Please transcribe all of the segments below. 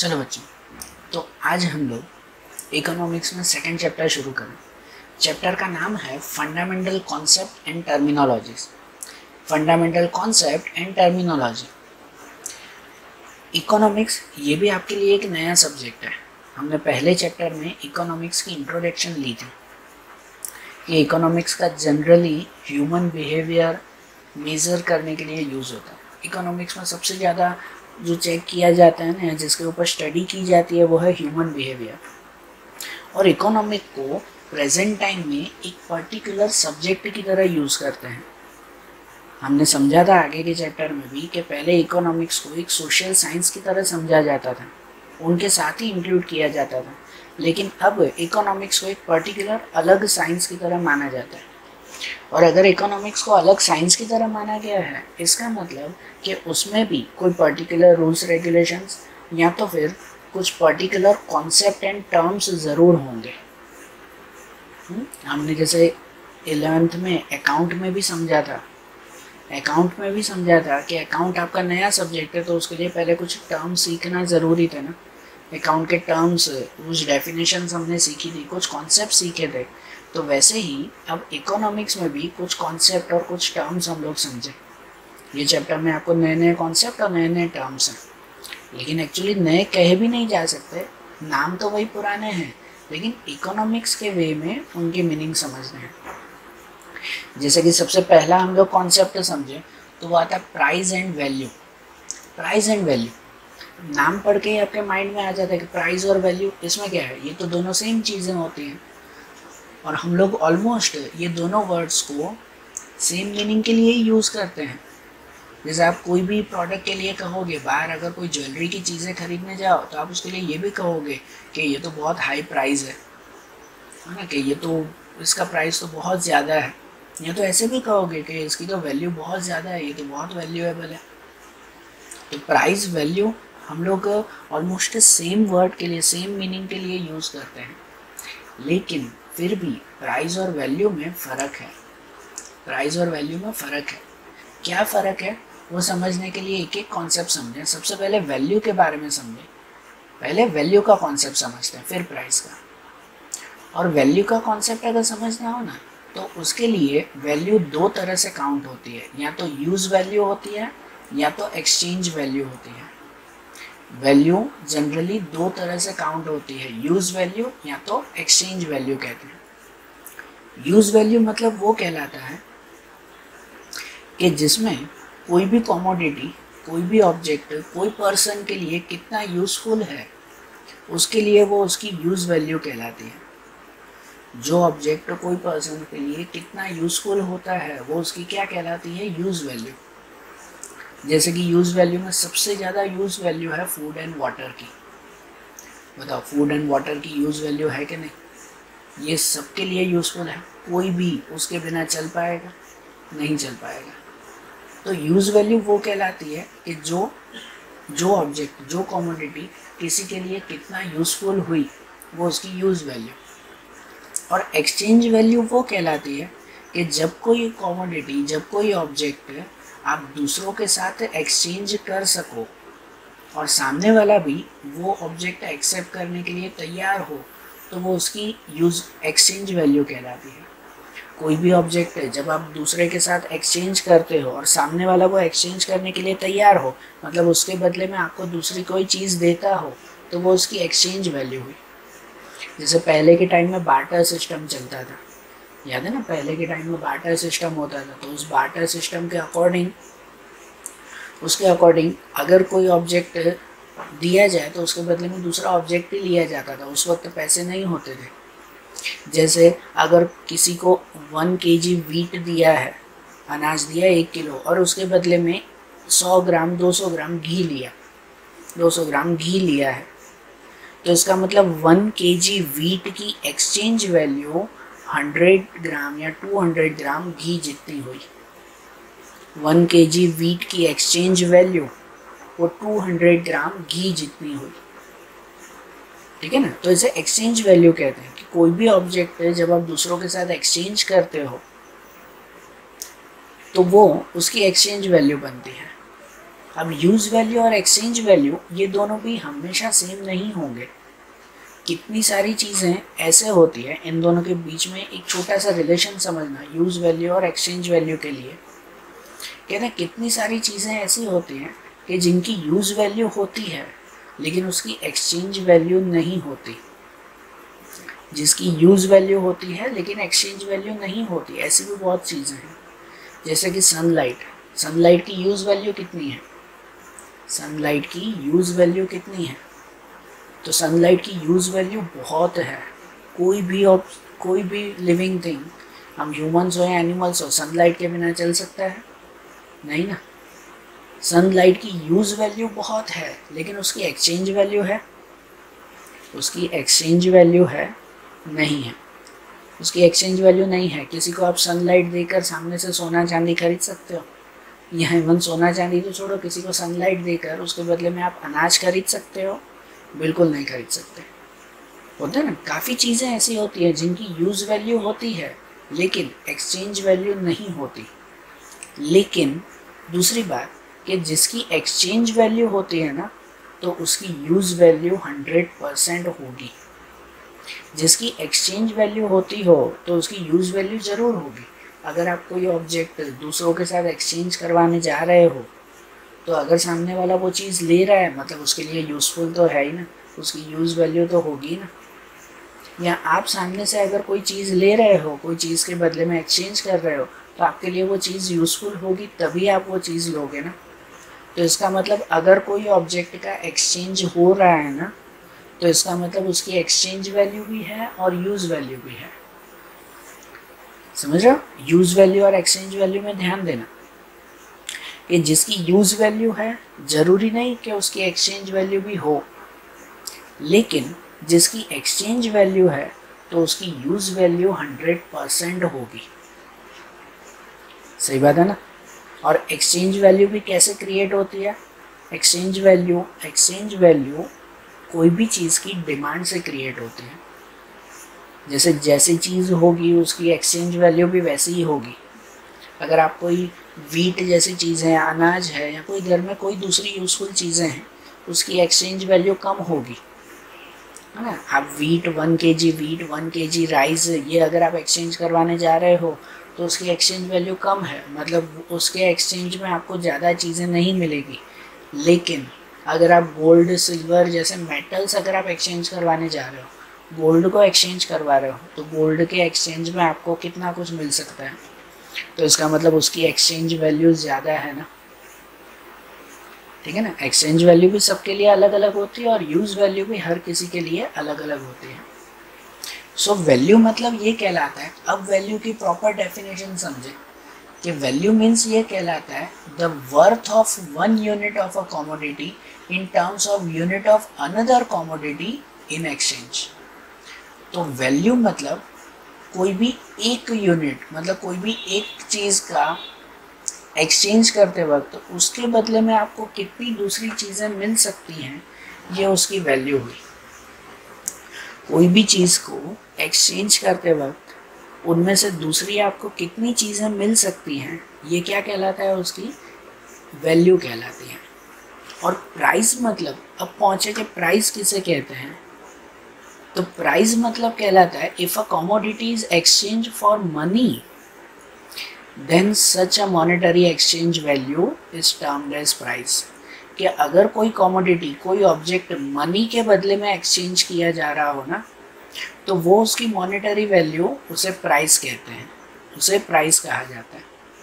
चलो बच्चों, तो आज हम लोग इकोनॉमिक्स में सेकंड चैप्टर शुरू करें। चैप्टर का नाम है fundamental concept and terminologies. Fundamental concept and terminology. Economics ये भी आपके लिए एक नया सब्जेक्ट है। हमने पहले चैप्टर में इकोनॉमिक्स की इंट्रोडक्शन ली थी। ये इकोनॉमिक्स का जनरली ह्यूमन बिहेवियर मेज़र करने के लिए यूज़ होता है। इकोनॉमिक्स में सबसे ज़्यादा जो चेक किया जाता है ना, जिसके ऊपर स्टडी की जाती है, वो है ह्यूमन बिहेवियर। और इकोनॉमिक को प्रेजेंट टाइम में एक पर्टिकुलर सब्जेक्ट की तरह यूज़ करते हैं। हमने समझा था आगे के चैप्टर में भी कि पहले इकोनॉमिक्स को एक सोशल साइंस की तरह समझा जाता था, उनके साथ ही इंक्लूड किया जाता था। लेकिन अब इकोनॉमिक्स को एक पर्टिकुलर अलग साइंस की तरह माना जाता है। और अगर इकोनॉमिक्स को अलग साइंस की तरह माना गया है, इसका मतलब कि उसमें भी कोई पर्टिकुलर रूल्स रेगुलेशंस या तो फिर कुछ पर्टिकुलर कॉन्सेप्ट एंड टर्म्स ज़रूर होंगे। हमने जैसे 11th में अकाउंट में भी समझा था। अकाउंट में भी समझा था कि अकाउंट आपका नया सब्जेक्ट है, तो उसके लिए पहले कुछ टर्म्स सीखना ज़रूरी था ना। अकाउंट के टर्म्स, कुछ डेफिनेशंस हमने सीखी थी, कुछ कॉन्सेप्ट सीखे थे। तो वैसे ही अब इकोनॉमिक्स में भी कुछ कॉन्सेप्ट और कुछ टर्म्स हम लोग समझे। ये चैप्टर में आपको नए नए कॉन्सेप्ट और नए नए टर्म्स हैं, लेकिन एक्चुअली नए कहे भी नहीं जा सकते, नाम तो वही पुराने हैं, लेकिन इकोनॉमिक्स के वे में उनकी मीनिंग समझने हैं। जैसे कि सबसे पहला हम लोग कॉन्सेप्ट समझे तो वो आता है price and value. Price and value नाम पढ़ के ही आपके माइंड में आ जाता है कि प्राइस और वैल्यू, इसमें क्या है, ये तो दोनों सेम चीज़ें होती हैं। और हम लोग ऑलमोस्ट ये दोनों वर्ड्स को सेम मीनिंग के लिए ही यूज़ करते हैं। जैसे आप कोई भी प्रोडक्ट के लिए कहोगे, बाहर अगर कोई ज्वेलरी की चीज़ें खरीदने जाओ तो आप उसके लिए ये भी कहोगे कि ये तो बहुत हाई प्राइस है ना, कि ये तो इसका प्राइस तो बहुत ज़्यादा है। या तो ऐसे भी कहोगे कि इसकी तो वैल्यू बहुत ज़्यादा है, ये तो बहुत वैल्यूएबल है। तो प्राइस वैल्यू हम लोग ऑलमोस्ट सेम वर्ड के लिए, सेम मीनिंग के लिए यूज़ करते हैं, लेकिन फिर भी प्राइस और वैल्यू में फ़र्क है। प्राइस और वैल्यू में फ़र्क है। क्या फ़र्क है वो समझने के लिए एक एक कॉन्सेप्ट समझें। सबसे पहले वैल्यू के बारे में समझें। पहले वैल्यू का कॉन्सेप्ट समझते हैं, फिर प्राइस का। और वैल्यू का कॉन्सेप्ट अगर समझना हो ना, तो उसके लिए वैल्यू दो तरह से काउंट होती है, या तो यूज़ वैल्यू होती है या तो एक्सचेंज वैल्यू होती है। वैल्यू जनरली दो तरह से काउंट होती है, यूज़ वैल्यू या तो एक्सचेंज वैल्यू कहते हैं। यूज़ वैल्यू मतलब वो कहलाता है कि जिसमें कोई भी कमोडिटी, कोई भी ऑब्जेक्ट, कोई पर्सन के लिए कितना यूज़फुल है, उसके लिए वो उसकी यूज़ वैल्यू कहलाती है। जो ऑब्जेक्ट कोई पर्सन के लिए कितना यूज़फुल होता है, वो उसकी क्या कहलाती है, यूज़ वैल्यू। जैसे कि यूज़ वैल्यू में सबसे ज़्यादा यूज़ वैल्यू है फूड एंड वाटर की। बताओ, फूड एंड वाटर की यूज़ वैल्यू है कि नहीं? ये सबके लिए यूज़फुल है, कोई भी उसके बिना चल पाएगा? नहीं चल पाएगा। तो यूज़ वैल्यू वो कहलाती है कि जो ऑब्जेक्ट, जो कमोडिटी किसी के लिए कितना यूज़फुल हुई, वो उसकी यूज़ वैल्यू। और एक्सचेंज वैल्यू वो कहलाती है कि जब कोई कमोडिटी, जब कोई ऑब्जेक्ट आप दूसरों के साथ एक्सचेंज कर सको और सामने वाला भी वो ऑब्जेक्ट एक्सेप्ट करने के लिए तैयार हो, तो वो उसकी एक्सचेंज वैल्यू कहलाती है। कोई भी ऑब्जेक्ट है, जब आप दूसरे के साथ एक्सचेंज करते हो और सामने वाला वो एक्सचेंज करने के लिए तैयार हो, मतलब उसके बदले में आपको दूसरी कोई चीज़ देता हो, तो वो उसकी एक्सचेंज वैल्यू हुई। जैसे पहले के टाइम में बार्टर सिस्टम चलता था, याद है ना? पहले के टाइम में बार्टर सिस्टम होता था, तो उस बार्टर सिस्टम के अकॉर्डिंग, उसके अकॉर्डिंग अगर कोई ऑब्जेक्ट दिया जाए तो उसके बदले में दूसरा ऑब्जेक्ट ही लिया जाता था। उस वक्त पैसे नहीं होते थे। जैसे अगर किसी को 1 kg वीट दिया है, अनाज दिया 1 किलो, और उसके बदले में 100 ग्राम, 200 ग्राम घी लिया, 200 ग्राम घी लिया है, तो इसका मतलब 1 kg वीट की एक्सचेंज वैल्यू 100 ग्राम या 200 ग्राम घी जितनी हुई। 1 kg वीट की एक्सचेंज वैल्यू वो 200 ग्राम घी जितनी हुई। ठीक है ना? तो इसे एक्सचेंज वैल्यू कहते हैं कि कोई भी ऑब्जेक्ट है, जब आप दूसरों के साथ एक्सचेंज करते हो तो वो उसकी एक्सचेंज वैल्यू बनती है। अब यूज़ वैल्यू और एक्सचेंज वैल्यू ये दोनों भी हमेशा सेम नहीं होंगे। कितनी सारी चीज़ें ऐसे होती है, इन दोनों के बीच में एक छोटा सा रिलेशन समझना यूज़ वैल्यू और एक्सचेंज वैल्यू के लिए। कहते हैं कितनी सारी चीज़ें ऐसी होती हैं कि जिनकी यूज़ वैल्यू होती है लेकिन उसकी एक्सचेंज वैल्यू नहीं होती, जिसकी यूज़ वैल्यू होती है लेकिन एक्सचेंज वैल्यू नहीं होती। ऐसी भी बहुत चीज़ें हैं, जैसे कि सनलाइट की यूज़ वैल्यू कितनी है, सनलाइट की यूज़ वैल्यू कितनी है? तो सनलाइट की यूज़ वैल्यू बहुत है। कोई भी लिविंग थिंग, हम ह्यूमंस हो या एनिमल्स हो, सनलाइट के बिना चल सकता है? नहीं ना। सनलाइट की यूज़ वैल्यू बहुत है लेकिन उसकी एक्सचेंज वैल्यू है, उसकी एक्सचेंज वैल्यू है नहीं है, उसकी एक्सचेंज वैल्यू नहीं है। किसी को आप सनलाइट देकर सामने से सोना चांदी खरीद सकते हो? यहाँ इवन सोना चांदी तो छोड़ो, किसी को सनलाइट देकर उसके बदले में आप अनाज खरीद सकते हो? बिल्कुल नहीं खरीद सकते। होता है ना, काफ़ी चीज़ें ऐसी होती हैं जिनकी यूज़ वैल्यू होती है लेकिन एक्सचेंज वैल्यू नहीं होती। लेकिन दूसरी बात कि जिसकी एक्सचेंज वैल्यू होती है ना, तो उसकी यूज़ वैल्यू 100% होगी। जिसकी एक्सचेंज वैल्यू होती हो तो उसकी यूज़ वैल्यू ज़रूर होगी। अगर आप कोई ऑब्जेक्ट दूसरों के साथ एक्सचेंज करवाने जा रहे हो, तो अगर सामने वाला वो चीज़ ले रहा है मतलब उसके लिए यूज़फुल तो है ही ना, उसकी यूज़ वैल्यू तो होगी ना। या आप सामने से अगर कोई चीज़ ले रहे हो, कोई चीज़ के बदले में एक्सचेंज कर रहे हो, तो आपके लिए वो चीज़ यूज़फुल होगी, तभी आप वो चीज़ लोगे ना। तो इसका मतलब अगर कोई ऑब्जेक्ट का एक्सचेंज हो रहा है ना, तो इसका मतलब उसकी एक्सचेंज वैल्यू भी है और यूज़ वैल्यू भी है। समझ रहे हो? यूज़ वैल्यू और एक्सचेंज वैल्यू में ध्यान देना कि जिसकी यूज़ वैल्यू है ज़रूरी नहीं कि उसकी एक्सचेंज वैल्यू भी हो, लेकिन जिसकी एक्सचेंज वैल्यू है तो उसकी यूज़ वैल्यू 100% होगी। सही बात है ना। और एक्सचेंज वैल्यू भी कैसे क्रिएट होती है? एक्सचेंज वैल्यू कोई भी चीज़ की डिमांड से क्रिएट होती है। जैसी चीज़ होगी उसकी एक्सचेंज वैल्यू भी वैसी ही होगी। अगर आप कोई वीट जैसी चीज़ है, अनाज है, या कोई घर में कोई दूसरी यूज़फुल चीज़ें हैं, उसकी एक्सचेंज वैल्यू कम होगी, है ना। आप 1 kg राइस, ये अगर आप एक्सचेंज करवाने जा रहे हो तो उसकी एक्सचेंज वैल्यू कम है, मतलब उसके एक्सचेंज में आपको ज़्यादा चीज़ें नहीं मिलेगी। लेकिन अगर आप गोल्ड, सिल्वर जैसे मेटल्स अगर आप एक्सचेंज करवाने जा रहे हो, गोल्ड को एक्सचेंज करवा रहे हो, तो गोल्ड के एक्सचेंज में आपको कितना कुछ मिल सकता है, तो इसका मतलब उसकी एक्सचेंज वैल्यू ज़्यादा है ना। ठीक है ना। एक्सचेंज वैल्यू भी सबके लिए अलग अलग होती है और यूज़ वैल्यू भी हर किसी के लिए अलग अलग होती है। सो वैल्यू मतलब ये कहलाता है, अब वैल्यू की प्रॉपर डेफिनेशन समझे कि वैल्यू मीन्स ये कहलाता है the worth of 1 unit of a commodity in terms of unit of another commodity in exchange. तो वैल्यू मतलब कोई भी एक यूनिट, मतलब कोई भी एक चीज़ का एक्सचेंज करते वक्त उसके बदले में आपको कितनी दूसरी चीज़ें मिल सकती हैं, ये उसकी वैल्यू हुई। कोई भी चीज़ को एक्सचेंज करते वक्त उनमें से दूसरी आपको कितनी चीज़ें मिल सकती हैं, ये क्या कहलाता है? उसकी वैल्यू कहलाती है। और प्राइस मतलब, अब पहुँचे कि प्राइस किसे कहते हैं, तो प्राइस मतलब कहलाता है if a commodity is exchange for money then such a monetary exchange value is termed as price. कि अगर कोई कमोडिटी, कोई ऑब्जेक्ट मनी के बदले में एक्सचेंज किया जा रहा हो ना, तो वो उसकी मॉनेटरी वैल्यू, उसे प्राइस कहते हैं, उसे प्राइस कहा जाता है।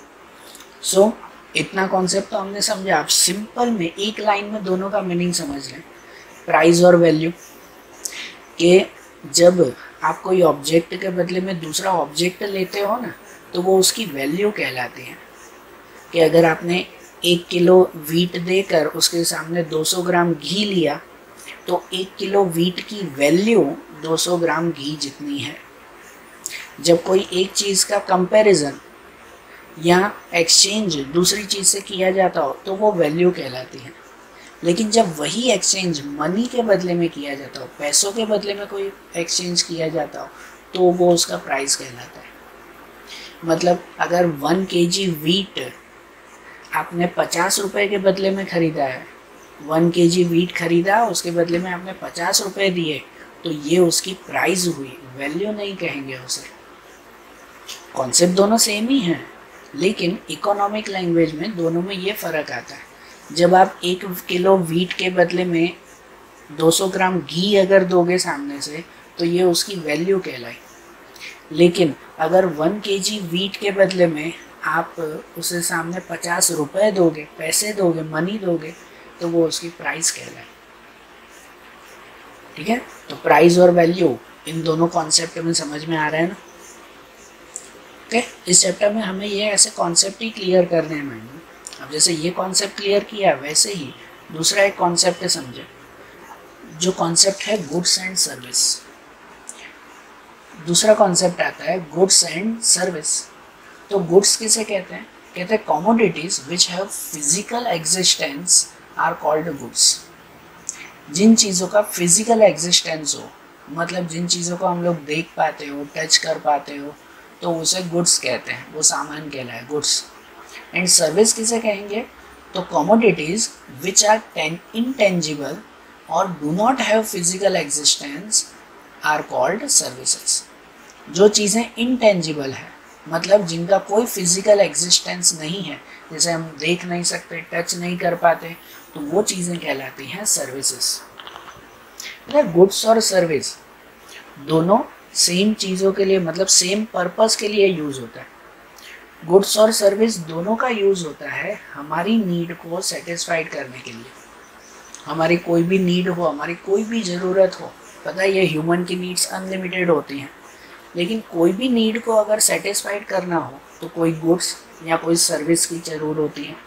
सो इतना कॉन्सेप्ट तो हमने समझा। आप सिंपल में एक लाइन में दोनों का मीनिंग समझ लें, प्राइस और वैल्यू। कि जब आप कोई ऑब्जेक्ट के बदले में दूसरा ऑब्जेक्ट लेते हो ना, तो वो उसकी वैल्यू कहलाती है। कि अगर आपने 1 किलो वीट देकर उसके सामने 200 ग्राम घी लिया, तो 1 किलो वीट की वैल्यू 200 ग्राम घी जितनी है। जब कोई एक चीज़ का कंपैरिजन या एक्सचेंज दूसरी चीज़ से किया जाता हो तो वो वैल्यू कहलाती है। लेकिन जब वही एक्सचेंज मनी के बदले में किया जाता हो, पैसों के बदले में कोई एक्सचेंज किया जाता हो, तो वो उसका प्राइस कहलाता है। मतलब अगर 1 kg वीट आपने 50 रुपये के बदले में ख़रीदा है, 1 kg वीट खरीदा, उसके बदले में आपने 50 रुपये दिए, तो ये उसकी प्राइस हुई, वैल्यू नहीं कहेंगे उसे। कॉन्सेप्ट दोनों सेम ही हैं, लेकिन इकोनॉमिक लैंग्वेज में दोनों में ये फ़र्क आता है। जब आप 1 किलो वीट के बदले में 200 ग्राम घी अगर दोगे सामने से, तो ये उसकी वैल्यू कहलाई। लेकिन अगर 1 kg वीट के बदले में आप उसे सामने 50 रुपये दोगे, पैसे दोगे, मनी दोगे, तो वो उसकी प्राइस कहलाई। ठीक है, तो प्राइस और वैल्यू इन दोनों कॉन्सेप्ट में समझ में आ रहा है ना। ओके, इस चैप्टर में हमें ये ऐसे कॉन्सेप्ट ही क्लियर करने हैं माइंड में। अब जैसे ये कॉन्सेप्ट क्लियर किया, वैसे ही दूसरा एक कॉन्सेप्ट है, समझे, जो कॉन्सेप्ट है गुड्स एंड सर्विस। दूसरा कॉन्सेप्ट आता है गुड्स एंड सर्विस। तो गुड्स किसे कहते हैं? कहते हैं commodities which have physical existence are called goods. जिन चीज़ों का फिजिकल एग्जिस्टेंस हो, मतलब जिन चीज़ों को हम लोग देख पाते हो, टच कर पाते हो, तो उसे गुड्स कहते हैं, वो सामान कहलाए गुड्स। एंड सर्विस किसे कहेंगे? तो कमोडिटीज विच आर इनटेंजिबल और do not have physical existence are called services. जो चीज़ें इनटेंजिबल है, मतलब जिनका कोई फिजिकल एग्जिस्टेंस नहीं है, जैसे हम देख नहीं सकते, टच नहीं कर पाते, तो वो चीज़ें कहलाती हैं सर्विसेज। गुड्स और सर्विस दोनों सेम चीज़ों के लिए, मतलब सेम पर्पस के लिए यूज़ होता है। गुड्स और सर्विस दोनों का यूज़ होता है हमारी नीड को सेटिस्फाइड करने के लिए। हमारी कोई भी नीड हो, हमारी कोई भी ज़रूरत हो, पता है ये ह्यूमन की नीड्स अनलिमिटेड होती हैं, लेकिन कोई भी नीड को अगर सेटिस्फाइड करना हो तो कोई गुड्स या कोई सर्विस की ज़रूरत होती है।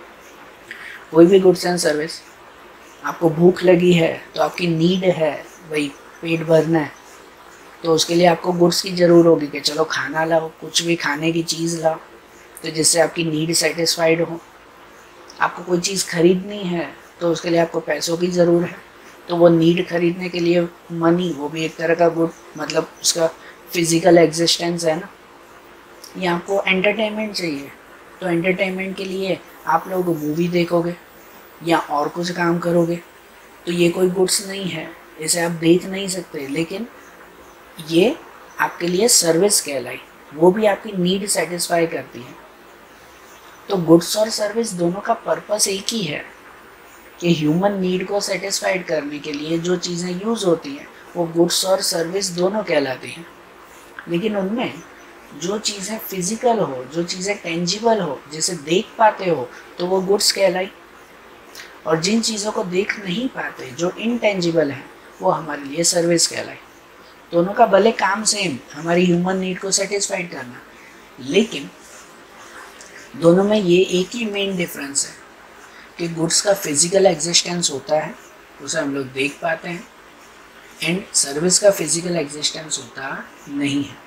कोई भी गुड्स एंड सर्विस, आपको भूख लगी है तो आपकी नीड है भाई पेट भरना है, तो उसके लिए आपको गुड्स की ज़रूरत होगी कि चलो खाना लाओ, कुछ भी खाने की चीज़ लाओ, तो जिससे आपकी नीड सेटिस्फाइड हो। आपको कोई चीज़ खरीदनी है तो उसके लिए आपको पैसों की ज़रूरत है, तो वो नीड खरीदने के लिए मनी, वो भी एक तरह का गुड, मतलब उसका फिजिकल एग्जिस्टेंस है ना। या आपको एंटरटेनमेंट चाहिए, तो एंटरटेनमेंट के लिए आप लोग मूवी देखोगे या और कुछ काम करोगे, तो ये कोई गुड्स नहीं है, इसे आप देख नहीं सकते, लेकिन ये आपके लिए सर्विस कहलाई, वो भी आपकी नीड सेटिस्फाई करती है। तो गुड्स और सर्विस दोनों का पर्पस एक ही है कि ह्यूमन नीड को सेटिस्फाइड करने के लिए जो चीज़ें यूज़ होती हैं वो गुड्स और सर्विस दोनों कहलाती हैं। लेकिन उनमें जो चीज़ें फिजिकल हो, जो चीज़ें टेंजिबल हो, जिसे देख पाते हो, तो वो गुड्स कहलाई, और जिन चीज़ों को देख नहीं पाते, जो इनटेंजिबल है, वो हमारे लिए सर्विस कहलाई। दोनों का भले काम सेम, हमारी ह्यूमन नीड को सेटिस्फाइड करना, लेकिन दोनों में ये एक ही मेन डिफरेंस है कि गुड्स का फिजिकल एग्जिस्टेंस होता है, उसे हम लोग देख पाते हैं, एंड सर्विस का फिजिकल एग्जिस्टेंस होता नहीं है।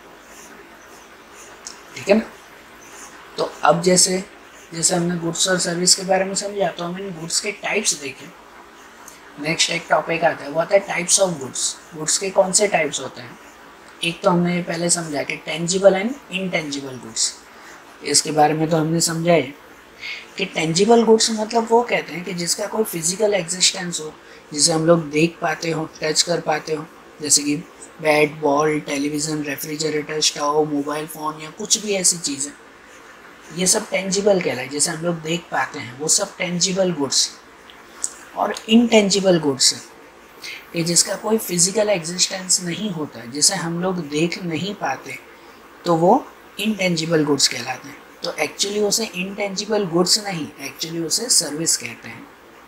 ठीक है ना। तो अब जैसे हमने गुड्स और सर्विस के बारे में समझा, तो हम इन गुड्स के टाइप्स देखें। नेक्स्ट एक टॉपिक आता है, वो आता है टाइप्स ऑफ गुड्स। गुड्स के कौन से टाइप्स होते हैं? एक तो हमने पहले समझा कि टेंजिबल एंड इनटेंजिबल गुड्स, इसके बारे में तो हमने समझा है कि टेंजिबल गुड्स मतलब वो कहते हैं कि जिसका कोई फिजिकल एग्जिस्टेंस हो, जिसे हम लोग देख पाते हो, टच कर पाते हो, जैसे कि bat ball, television, refrigerator, stove, mobile phone या कुछ भी ऐसी चीज़ें, ये सब टेंजिबल कहलाए, जैसे हम लोग देख पाते हैं, वो सब टेंजिबल गुड्स। और इनटेंजिबल गुड्स कि जिसका कोई फिजिकल एग्जिस्टेंस नहीं होता, जिसे हम लोग देख नहीं पाते, तो वो इनटेंजिबल गुड्स कहलाते हैं। तो एक्चुअली उसे इनटेंजिबल गुड्स नहीं, एक्चुअली उसे सर्विस कहते हैं।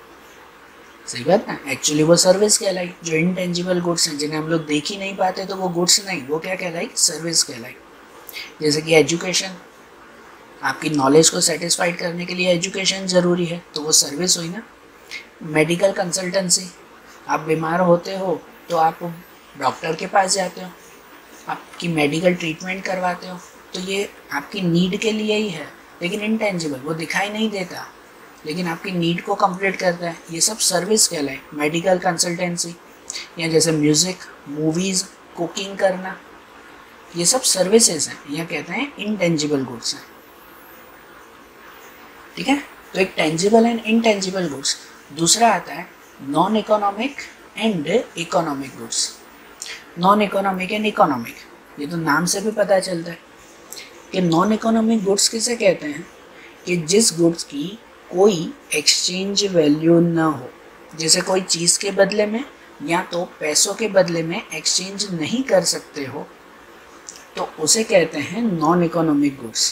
सही बात ना, एक्चुअली वो सर्विस कहलाई। जो इनटेंजिबल गुड्स हैं, जिन्हें हम लोग देख ही नहीं पाते, तो वो गुड्स नहीं, वो क्या कहलाई? सर्विस कहलाई। जैसे कि एजुकेशन, आपकी नॉलेज को सेटिस्फाइड करने के लिए एजुकेशन ज़रूरी है, तो वो सर्विस हुई ना। मेडिकल कंसल्टेंसी, आप बीमार होते हो तो आप डॉक्टर के पास जाते हो, आपकी मेडिकल ट्रीटमेंट करवाते हो, तो ये आपकी नीड के लिए ही है, लेकिन इनटेंजिबल, वो दिखाई नहीं देता, लेकिन आपकी नीड को कंप्लीट करता है। ये सब सर्विस कहलाए, मेडिकल कंसल्टेंसी। या जैसे म्यूज़िक, मूवीज़, कुकिंग करना, ये सब सर्विसेज हैं, या कहते हैं इनटेंजिबल गुड्स हैं। ठीक है, तो एक टेंजिबल एंड इनटेंजिबल गुड्स। दूसरा आता है non economic and economic goods. Non economic and economic, ये तो नाम से भी पता चलता है कि नॉन इकोनॉमिक गुड्स किसे कहते हैं कि जिस गुड्स की कोई एक्सचेंज वैल्यू ना हो, जैसे कोई चीज़ के बदले में या तो पैसों के बदले में एक्सचेंज नहीं कर सकते हो, तो उसे कहते हैं non economic goods.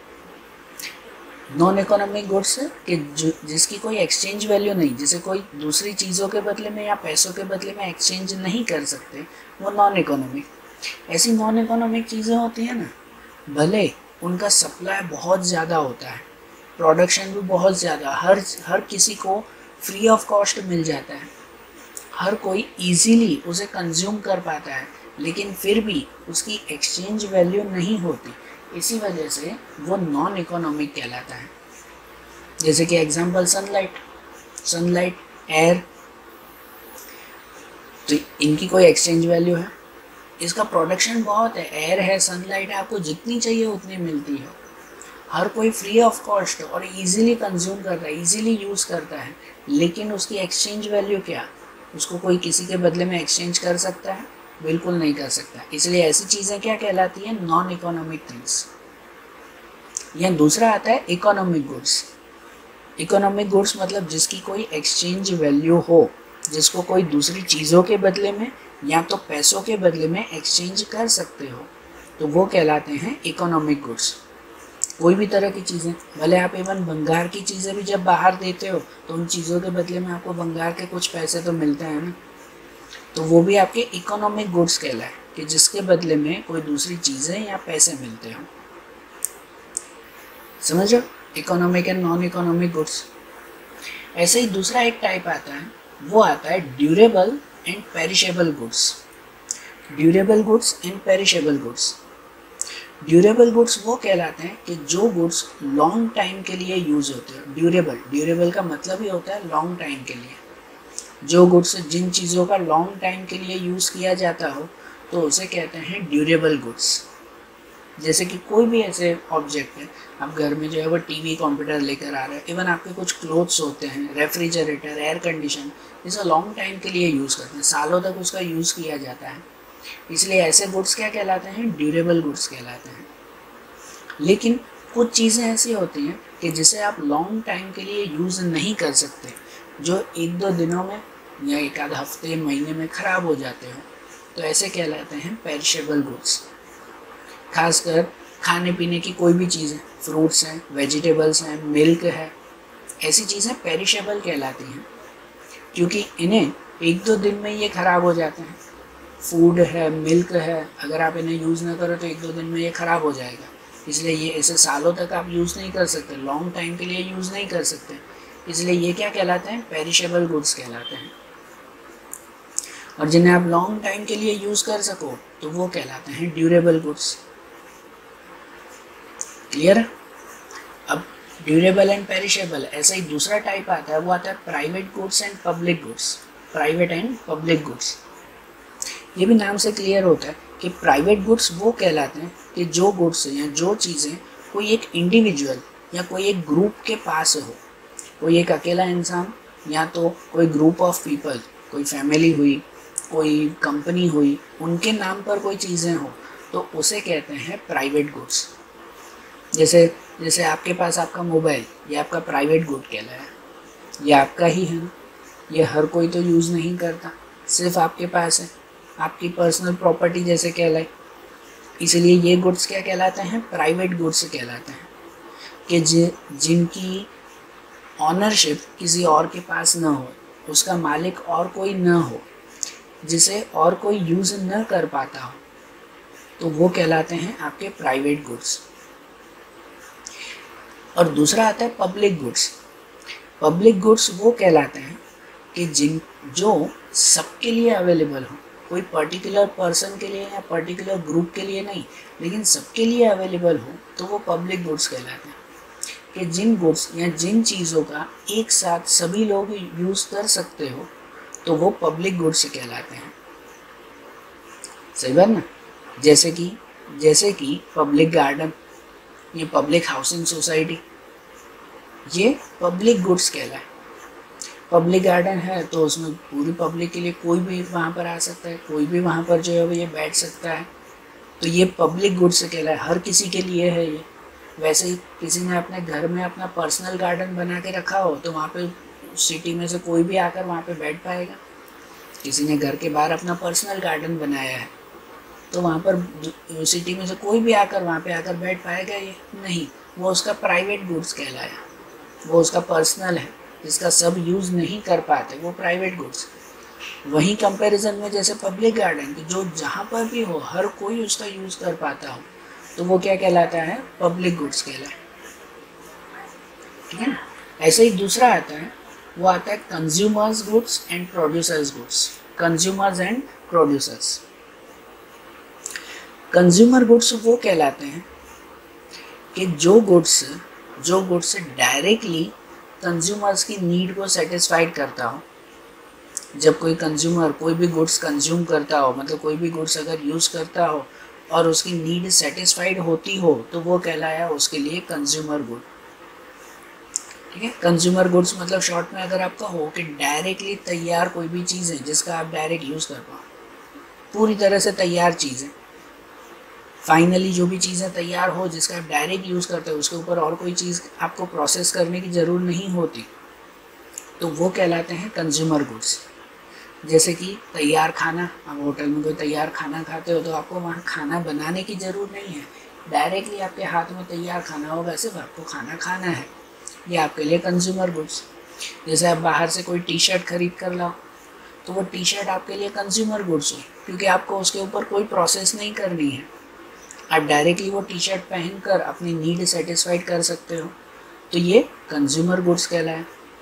Non economic goods कि जिसकी कोई एक्सचेंज वैल्यू नहीं, जैसे कोई दूसरी चीज़ों के बदले में या पैसों के बदले में एक्सचेंज नहीं कर सकते, वो नॉन इकोनॉमिक। ऐसी नॉन इकोनॉमिक चीज़ें होती हैं ना, भले उनका सप्लाई बहुत ज़्यादा होता है, प्रोडक्शन भी बहुत ज़्यादा, हर किसी को फ्री ऑफ कॉस्ट मिल जाता है, हर कोई इजीली उसे कंज्यूम कर पाता है, लेकिन फिर भी उसकी एक्सचेंज वैल्यू नहीं होती, इसी वजह से वो नॉन इकोनॉमिक कहलाता है। जैसे कि एग्जांपल सनलाइट, एयर, तो इनकी कोई एक्सचेंज वैल्यू है, इसका प्रोडक्शन बहुत है, एयर है, सनलाइट है, आपको जितनी चाहिए उतनी मिलती है, हर कोई फ्री ऑफ कॉस्ट और इजीली कंज्यूम करता है, इजीली यूज़ करता है, लेकिन उसकी एक्सचेंज वैल्यू क्या, उसको कोई किसी के बदले में एक्सचेंज कर सकता है? बिल्कुल नहीं कर सकता। इसलिए ऐसी चीज़ें क्या कहलाती हैं? Non economic things. या दूसरा आता है इकोनॉमिक गुड्स। इकोनॉमिक गुड्स मतलब जिसकी कोई एक्सचेंज वैल्यू हो, जिसको कोई दूसरी चीज़ों के बदले में या तो पैसों के बदले में एक्सचेंज कर सकते हो, तो वो कहलाते हैं इकोनॉमिक गुड्स। कोई भी तरह की चीज़ें, भले आप इवन भंगार की चीज़ें भी जब बाहर देते हो तो उन चीज़ों के बदले में आपको भंगार के कुछ पैसे तो मिलते हैं ना, तो वो भी आपके इकोनॉमिक गुड्स कहलाए कि जिसके बदले में कोई दूसरी चीज़ें या पैसे मिलते हो। समझ रहे हो? Economic and non economic goods. ऐसे ही दूसरा एक टाइप आता है, वो आता है durable and perishable goods. Durable goods and perishable goods. Durable goods वो कहलाते हैं कि जो गुड्स लॉन्ग टाइम के लिए यूज़ होते हैं। ड्यूरेबल का मतलब ही होता है लॉन्ग टाइम के लिए। जो गुड्स, जिन चीज़ों का लॉन्ग टाइम के लिए यूज़ किया जाता हो, तो उसे कहते हैं ड्यूरेबल गुड्स। जैसे कि कोई भी ऐसे ऑब्जेक्ट है, आप घर में जो है वो टीवी, कंप्यूटर लेकर आ रहे हैं, इवन आपके कुछ क्लोथ्स होते हैं, रेफ्रिजरेटर, एयर कंडीशन, इसे लॉन्ग टाइम के लिए यूज़ करते हैं, सालों तक उसका यूज़ किया जाता है, इसलिए ऐसे गुड्स क्या कहलाते हैं? ड्यूरेबल गुड्स कहलाते हैं। लेकिन कुछ चीज़ें ऐसी होती हैं कि जिसे आप लॉन्ग टाइम के लिए यूज़ नहीं कर सकते, जो एक दो दिनों में या एक आध हफ्ते, महीने में ख़राब हो जाते हो, तो ऐसे कहलाते हैं पेरिशेबल गुड्स। खासकर खाने पीने की कोई भी चीज़ें, फ्रूट्स हैं, वेजिटेबल्स हैं, मिल्क है, ऐसी चीज़ें पेरिशेबल कहलाती हैं, क्योंकि इन्हें एक दो दिन में ये ख़राब हो जाते हैं। फूड है, मिल्क है, अगर आप इन्हें यूज़ ना करो तो एक दो दिन में ये ख़राब हो जाएगा, इसलिए ये ऐसे सालों तक आप यूज़ नहीं कर सकते, लॉन्ग टाइम के लिए यूज़ नहीं कर सकते, इसलिए ये क्या कहलाते हैं? पेरिशेबल गुड्स कहलाते हैं। और जिन्हें आप लॉन्ग टाइम के लिए यूज़ कर सको तो वो कहलाते हैं ड्यूरेबल गुड्स। क्लियर है? अब ड्यूरेबल एंड पेरिशेबल, ऐसा ही दूसरा टाइप आता है, वो आता है private goods and public goods. Private and public goods, ये भी नाम से क्लियर होता है कि प्राइवेट गुड्स वो कहलाते हैं कि जो गुड्स या जो चीज़ें कोई एक इंडिविजुअल या कोई एक ग्रुप के पास हो, कोई एक अकेला इंसान या तो कोई ग्रुप ऑफ पीपल, कोई फैमिली हुई, कोई कंपनी हुई, उनके नाम पर कोई चीज़ें हो, तो उसे कहते हैं प्राइवेट गुड्स। जैसे आपके पास आपका मोबाइल, ये आपका प्राइवेट गुड कहलाया, ये आपका ही है ना, ये हर कोई तो यूज़ नहीं करता, सिर्फ आपके पास है, आपकी पर्सनल प्रॉपर्टी जैसे कहलाए, इसलिए ये गुड्स क्या कहलाते हैं? प्राइवेट गुड्स कहलाते हैं कि जिनकी ऑनरशिप किसी और के पास ना हो, उसका मालिक और कोई ना हो, जिसे और कोई यूज़ न कर पाता हो, तो वो कहलाते हैं आपके प्राइवेट गुड्स। और दूसरा आता है पब्लिक गुड्स। पब्लिक गुड्स वो कहलाते हैं कि जो सबके लिए अवेलेबल हो, कोई पर्टिकुलर पर्सन के लिए या पर्टिकुलर ग्रुप के लिए नहीं, लेकिन सबके लिए अवेलेबल हो, तो वो पब्लिक गुड्स कहलाते हैं कि जिन गुड्स या जिन चीज़ों का एक साथ सभी लोग यूज़ कर सकते हो, तो वो पब्लिक गुड्स कहलाते हैं। सही बात ना? जैसे कि पब्लिक गार्डन, ये पब्लिक हाउसिंग सोसाइटी, ये पब्लिक गुड्स कहलाए। पब्लिक गार्डन है तो उसमें पूरी पब्लिक के लिए कोई भी वहाँ पर आ सकता है, कोई भी वहाँ पर जो है वो ये बैठ सकता है, तो ये पब्लिक गुड्स कहलाए, हर किसी के लिए है ये। वैसे ही किसी ने अपने घर में अपना पर्सनल गार्डन बना के रखा हो तो वहाँ पे सिटी में से कोई भी आकर वहाँ पे बैठ पाएगा। किसी ने घर के बाहर अपना पर्सनल गार्डन बनाया है तो वहाँ पर सिटी में से कोई भी आकर वहाँ पे आकर बैठ पाएगा ये नहीं, वो उसका प्राइवेट गुड्स कहलाया, वो उसका पर्सनल है जिसका सब यूज़ नहीं कर पाते, वो प्राइवेट गुड्स। वहीं कंपैरिजन में जैसे पब्लिक गार्डन की जो जहाँ पर भी हो हर कोई उसका यूज़ कर पाता हो तो वो क्या कहलाता है, पब्लिक गुड्स कहलाए, ठीक है ना। ऐसे ही दूसरा आता है, वो आता है consumers goods and producers goods. Consumers and producers, consumer goods वो कहलाते हैं कि जो गुड्स डायरेक्टली कंज्यूमर्स की नीड को सेटिस्फाइड करता हो। जब कोई कंज्यूमर कोई भी गुड्स कंज्यूम करता हो, मतलब कोई भी गुड्स अगर यूज़ करता हो और उसकी नीड सेटिस्फाइड होती हो तो वो कहलाया उसके लिए कंज्यूमर गुड, ठीक है। कंज्यूमर गुड्स मतलब शॉर्ट में अगर आपका हो कि डायरेक्टली तैयार कोई भी चीज़ है जिसका आप डायरेक्ट यूज़ कर पाओ, पूरी तरह से तैयार चीज़ है, फाइनली जो भी चीज़ें तैयार हो जिसका आप डायरेक्ट यूज़ करते हो, उसके ऊपर और कोई चीज़ आपको प्रोसेस करने की ज़रूरत नहीं होती, तो वो कहलाते हैं कंज्यूमर गुड्स। जैसे कि तैयार खाना, आप होटल में कोई तैयार खाना खाते हो तो आपको वहाँ खाना बनाने की ज़रूरत नहीं है, डायरेक्टली आपके हाथ में तैयार खाना होगा, सिर्फ आपको खाना खाना है, ये आपके लिए कंज्यूमर गुड्स। जैसे आप बाहर से कोई टी शर्ट खरीद कर लाओ तो वो टी शर्ट आपके लिए कंज्यूमर गुड्स हो, क्योंकि आपको उसके ऊपर कोई प्रोसेस नहीं करनी है, आप डायरेक्टली वो टी शर्ट पहन कर अपनी नीड सेटिस्फाइड कर सकते हो, तो ये कंज्यूमर गुड्स कहलाए।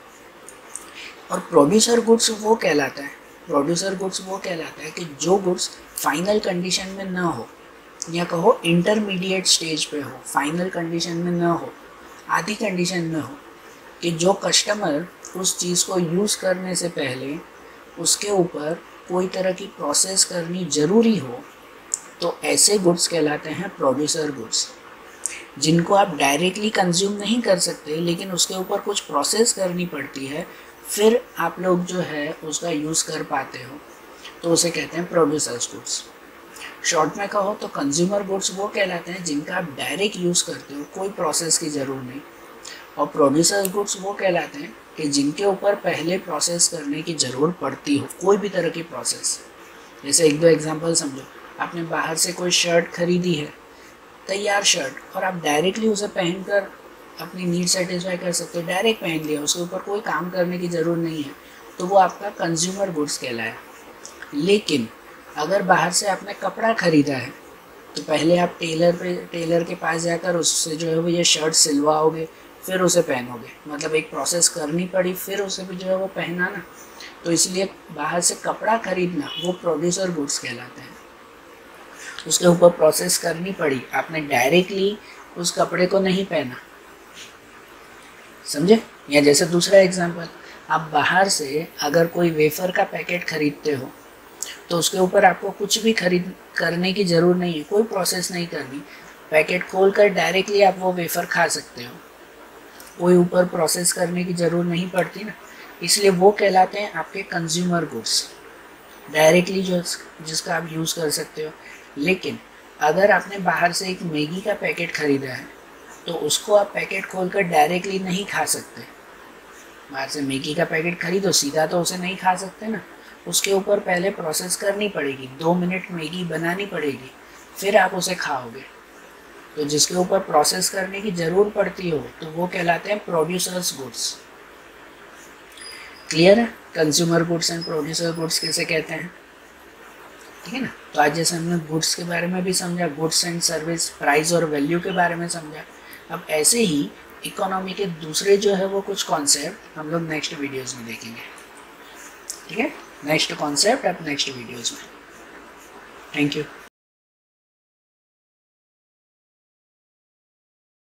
और प्रोड्यूसर गुड्स वो कहलाता है, प्रोड्यूसर गुड्स वो कहलाता है कि जो गुड्स फाइनल कंडीशन में ना हो, या कहो इंटरमीडिएट स्टेज पे हो, फाइनल कंडीशन में ना हो, आधी कंडीशन में हो, कि जो कस्टमर उस चीज़ को यूज़ करने से पहले उसके ऊपर कोई तरह की प्रोसेस करनी ज़रूरी हो, तो ऐसे गुड्स कहलाते हैं प्रोड्यूसर गुड्स, जिनको आप डायरेक्टली कंज्यूम नहीं कर सकते लेकिन उसके ऊपर कुछ प्रोसेस करनी पड़ती है, फिर आप लोग जो है उसका यूज़ कर पाते हो, तो उसे कहते हैं प्रोड्यूसर्स गुड्स। शॉर्ट में कहो तो कंज्यूमर गुड्स वो कहलाते हैं जिनका आप डायरेक्ट यूज़ करते हो, कोई प्रोसेस की ज़रूरत नहीं, और प्रोड्यूसर्स गुड्स वो कहलाते हैं कि जिनके ऊपर पहले प्रोसेस करने की ज़रूरत पड़ती हो, कोई भी तरह की प्रोसेस। जैसे एक दो एग्जांपल समझो, आपने बाहर से कोई शर्ट खरीदी है, तैयार शर्ट, और आप डायरेक्टली उसे पहनकर अपनी नीड सेटिस्फाई कर सकते हो, डायरेक्ट पहन लिया, उसके ऊपर कोई काम करने की ज़रूरत नहीं है, तो वो आपका कंज्यूमर गुड्स कहलाया। लेकिन अगर बाहर से आपने कपड़ा ख़रीदा है तो पहले आप टेलर के पास जाकर उससे जो है वो ये शर्ट सिलवाओगे, फिर उसे पहनोगे, मतलब एक प्रोसेस करनी पड़ी, फिर उसे भी जो है वो पहना ना, तो इसलिए बाहर से कपड़ा खरीदना वो प्रोड्यूसर गुड्स कहलाते हैं। उसके ऊपर प्रोसेस करनी पड़ी, आपने डायरेक्टली उस कपड़े को नहीं पहना, समझे। या जैसे दूसरा एग्जांपल, आप बाहर से अगर कोई वेफर का पैकेट खरीदते हो तो उसके ऊपर आपको कुछ भी खरीद करने की ज़रूरत नहीं है, कोई प्रोसेस नहीं करनी, पैकेट खोलकर डायरेक्टली आप वो वेफर खा सकते हो, कोई ऊपर प्रोसेस करने की ज़रूरत नहीं पड़ती ना, इसलिए वो कहलाते हैं आपके कंज्यूमर गुड्स, डायरेक्टली जिसका आप यूज़ कर सकते हो। लेकिन अगर आपने बाहर से एक मैगी का पैकेट ख़रीदा है तो उसको आप पैकेट खोलकर डायरेक्टली नहीं खा सकते, बाहर से मैगी का पैकेट खरीदो सीधा तो उसे नहीं खा सकते ना, उसके ऊपर पहले प्रोसेस करनी पड़ेगी, 2 मिनट मैगी बनानी पड़ेगी, फिर आप उसे खाओगे, तो जिसके ऊपर प्रोसेस करने की ज़रूरत पड़ती हो तो वो कहलाते हैं प्रोड्यूसर्स गुड्स। क्लियर है consumer goods and producer goods कैसे कहते हैं, ठीक है ना। तो आज जैसे हमने गुड्स के बारे में भी समझा, गुड्स एंड सर्विस, प्राइस और वैल्यू के बारे में समझा, अब ऐसे ही इकोनॉमी के दूसरे जो है वो कुछ कॉन्सेप्ट हम लोग नेक्स्ट वीडियोज़ में देखेंगे, ठीक है। नेक्स्ट कॉन्सेप्ट अब नेक्स्ट वीडियोज़ में। Thank you.